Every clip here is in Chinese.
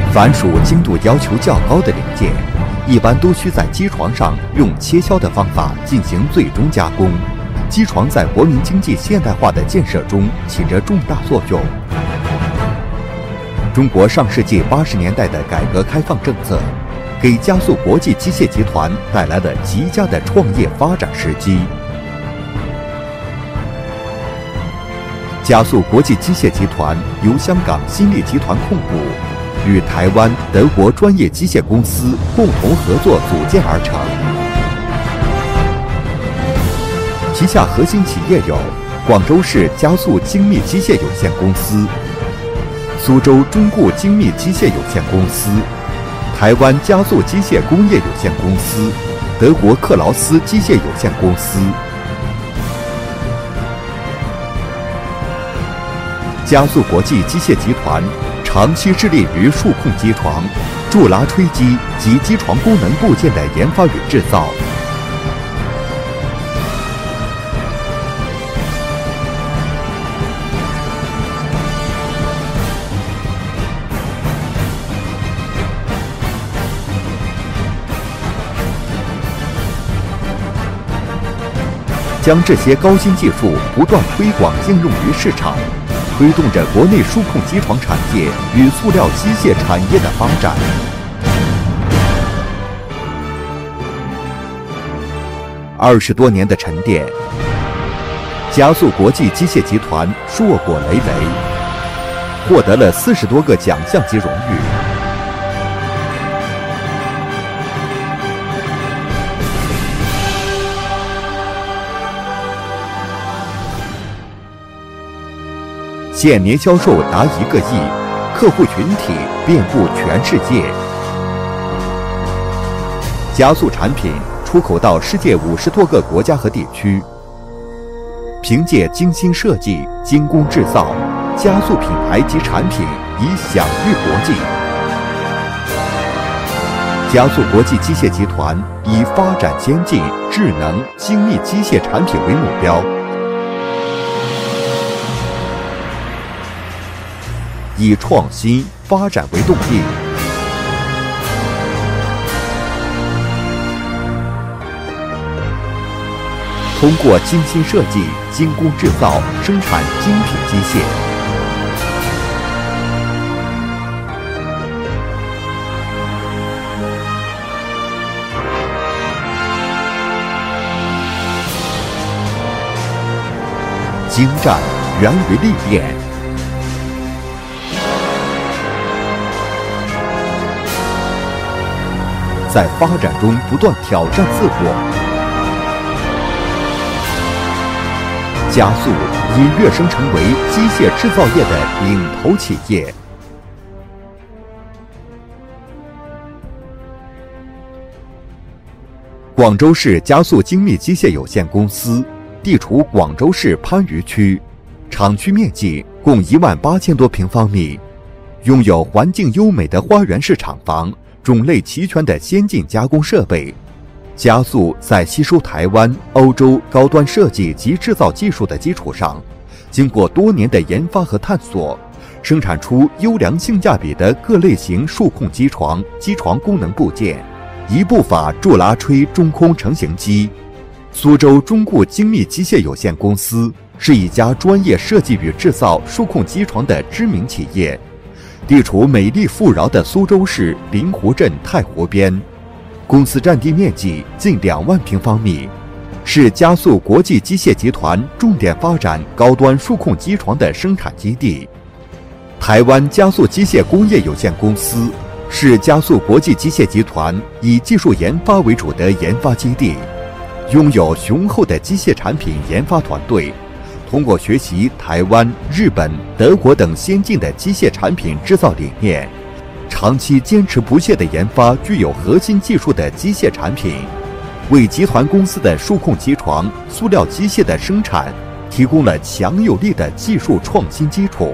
凡属精度要求较高的零件，一般都需在机床上用切削的方法进行最终加工。机床在国民经济现代化的建设中起着重大作用。中国上世纪80年代的改革开放政策，给加速国际机械集团带来了极佳的创业发展时机。加速国际机械集团由香港新力集团控股，与台湾、德国专业机械公司共同合作组建而成。旗下核心企业有广州市加速精密机械有限公司、苏州中固精密机械有限公司、台湾加速机械工业有限公司、德国克劳斯机械有限公司。加速国际机械集团长期致力于数控机床、柱拉吹机及机床功能部件的研发与制造。将这些高新技术不断推广应用于市场，推动着国内数控机床产业与塑料机械产业的发展。20多年的沉淀，加速国际机械集团硕果累累，获得了40多个奖项及荣誉。现年销售达1个亿，客户群体遍布全世界。加速产品出口到世界50多个国家和地区。凭借精心设计、精工制造，加速品牌及产品已享誉国际。加速国际机械集团以发展先进、智能、精密机械产品为目标，以创新发展为动力，通过精心设计、精工制造，生产精品机械。精湛源于历练。在发展中不断挑战自我，加速已跃升成为机械制造业的领头企业。广州市加速精密机械有限公司地处广州市番禺区，厂区面积共18000多平方米，拥有环境优美的花园式厂房，种类齐全的先进加工设备。加速在吸收台湾、欧洲高端设计及制造技术的基础上，经过多年的研发和探索，生产出优良性价比的各类型数控机床、机床功能部件，一步法柱拉吹中空成型机。苏州中固精密机械有限公司是一家专业设计与制造数控机床的知名企业，地处美丽富饶的苏州市临湖镇太湖边，公司占地面积近2万平方米，是加速国际机械集团重点发展高端数控机床的生产基地。台湾加速机械工业有限公司是加速国际机械集团以技术研发为主的研发基地，拥有雄厚的机械产品研发团队，通过学习台湾、日本、德国等先进的机械产品制造理念，长期坚持不懈地研发具有核心技术的机械产品，为集团公司的数控机床、塑料机械的生产提供了强有力的技术创新基础。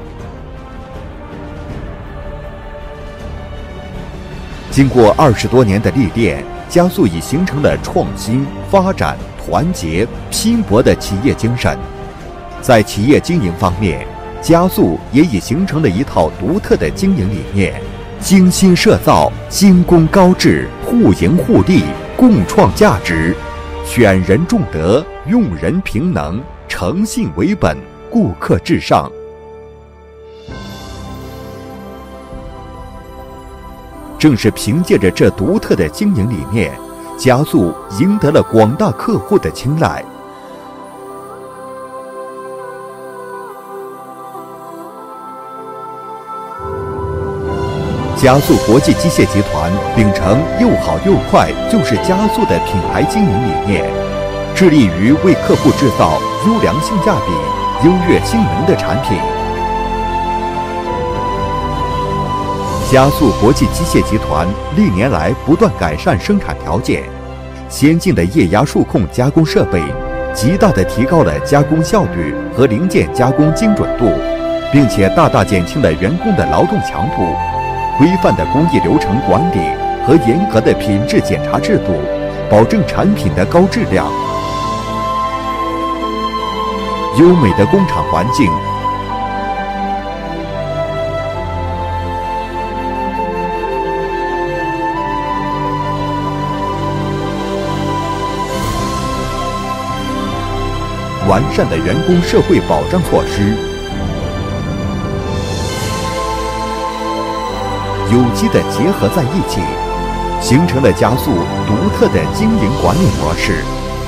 经过20多年的历练，加速已形成了创新、发展、团结、拼搏的企业精神。在企业经营方面，加速也已形成了一套独特的经营理念， 精心设造，精工高质，互赢互利，共创价值，选人重德，用人平能，诚信为本，顾客至上。正是凭借着这独特的经营理念，加速赢得了广大客户的青睐。加速国际机械集团秉承又好又快就是加速的品牌经营理念，致力于为客户制造优良性价比、优越性能的产品。加速国际机械集团历年来不断改善生产条件，先进的液压数控加工设备极大地提高了加工效率和零件加工精准度，并且大大减轻了员工的劳动强度。规范的工艺流程管理和严格的品质检查制度，保证产品的高质量。优美的工厂环境，完善的员工社会保障措施，有机的结合在一起，形成了加速独特的经营管理模式。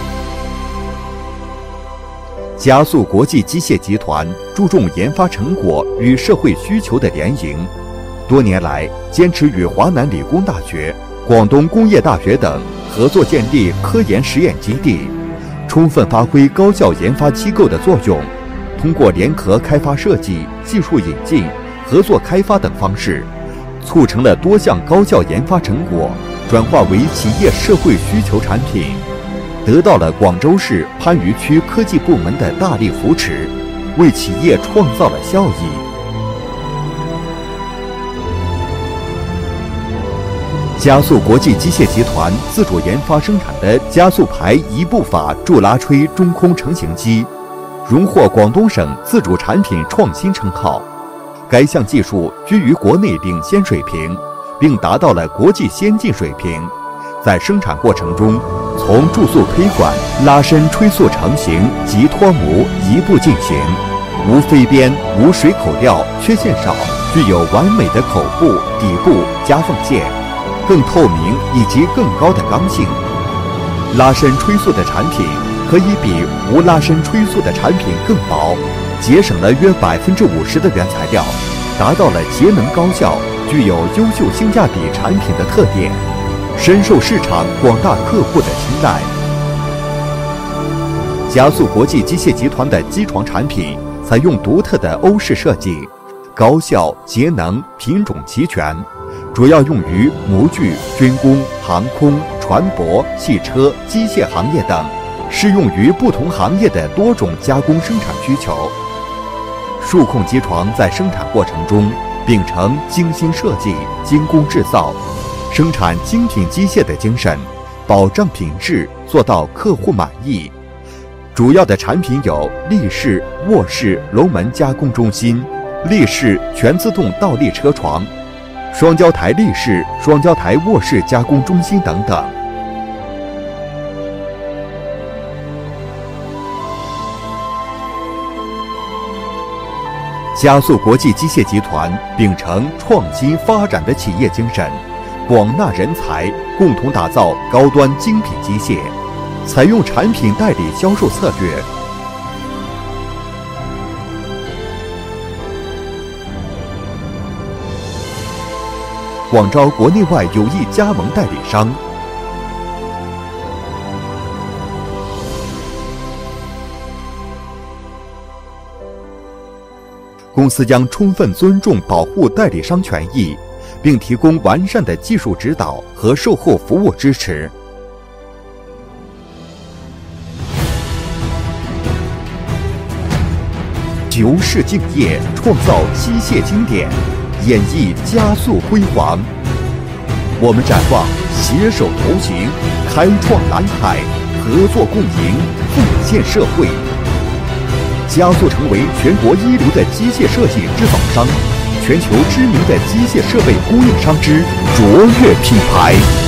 加速国际机械集团注重研发成果与社会需求的联营，多年来坚持与华南理工大学、广东工业大学等合作建立科研实验基地，充分发挥高校研发机构的作用，通过联合开发设计、技术引进、合作开发等方式，促成了多项高校研发成果转化为企业社会需求产品，得到了广州市番禺区科技部门的大力扶持，为企业创造了效益。加速国际机械集团自主研发生产的加速排一步法柱拉吹中空成型机，荣获广东省自主产品创新称号。该项技术居于国内领先水平，并达到了国际先进水平。在生产过程中，从注塑推管、拉伸吹塑成型及脱模一步进行，无飞边、无水口料，缺陷少，具有完美的口部、底部夹缝线，更透明以及更高的刚性。拉伸吹塑的产品可以比无拉伸吹塑的产品更薄，节省了约50%的原材料，达到了节能高效、具有优秀性价比产品的特点，深受市场广大客户的青睐。加速国际机械集团的机床产品采用独特的欧式设计，高效、节能、品种齐全，主要用于模具、军工、航空、船舶、汽车、机械行业等，适用于不同行业的多种加工生产需求。数控机床在生产过程中秉承精心设计、精工制造、生产精品机械的精神，保障品质，做到客户满意。主要的产品有立式、卧式楼门加工中心、立式全自动倒立车床、双胶台立式、双胶台卧式加工中心等等。加速国际机械集团秉承创新发展的企业精神，广纳人才，共同打造高端精品机械，采用产品代理销售策略，广招国内外有意加盟代理商。公司将充分尊重保护代理商权益，并提供完善的技术指导和售后服务支持。求是敬业，创造机械经典，演绎加速辉煌。我们展望携手同行，开创蓝海，合作共赢，奉献社会。加速成为全国一流的机械设计制造商， 全球知名的机械设备供应商之卓越品牌。